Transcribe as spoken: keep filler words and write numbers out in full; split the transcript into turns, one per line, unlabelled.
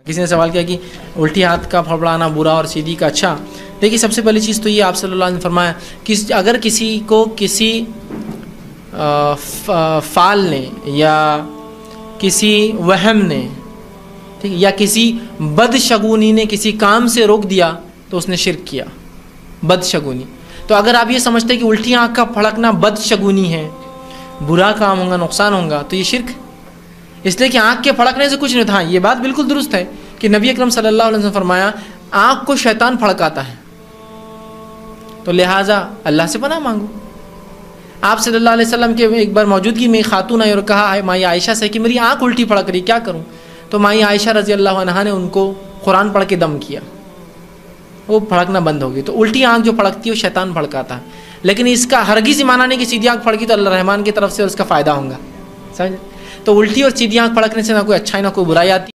किसी ने सवाल किया कि उल्टी हाथ का फड़फड़ाना बुरा और सीधी का अच्छा। देखिए, सबसे पहली चीज़ तो ये आप सल्लल्लाहु अलैहि वसल्लम ने फरमाया कि अगर किसी को किसी आ, फाल ने या किसी वहम ने, ठीक, या किसी बदशगुनी ने किसी काम से रोक दिया तो उसने शिर्क किया। बदशगुनी, तो अगर आप ये समझते हैं कि उल्टी आँख का फड़कना बदशगुनी है, बुरा काम होगा, नुकसान होगा, तो ये शिर्क। इसलिए कि आँख के फड़कने से कुछ नहीं था। ये बात बिल्कुल दुरुस्त है कि नबी अकरम सल्लल्लाहु अलैहि वसल्लम फरमाया आँख को शैतान फड़काता है, तो लिहाजा अल्लाह से पनाह मांगो। आप सल्लल्लाहु अलैहि वसल्लम के एक बार मौजूदगी में खातून आई और कहा है माई आयशा से कि मेरी आँख उल्टी फड़क रही, क्या करूँ? तो माई आयशा रज़ी अल्लाह अन्हा ने उनको कुरान पढ़ के दम किया, वो फड़कना बंद हो गई। तो उल्टी आँख जो फड़कती है वो शैतान फड़काता है, लेकिन इसका हरगिज़ ही माना नहीं कि सीधी आँख फड़की तो अल्लाह रहमान की तरफ से उसका फ़ायदा होगा। समझ? तो उल्टी और सीधी आँख फड़कने से ना कोई अच्छाई ना कोई बुराई आती।